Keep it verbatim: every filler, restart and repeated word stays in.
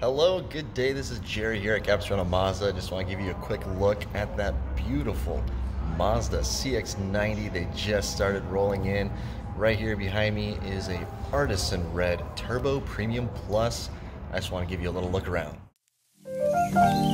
Hello, good day. This is Jerry here at Capistrano Mazda. I just want to give you a quick look at that beautiful Mazda C X ninety. They just started rolling in. Right here behind me is a Artisan Red Turbo Premium Plus. I just want to give you a little look around.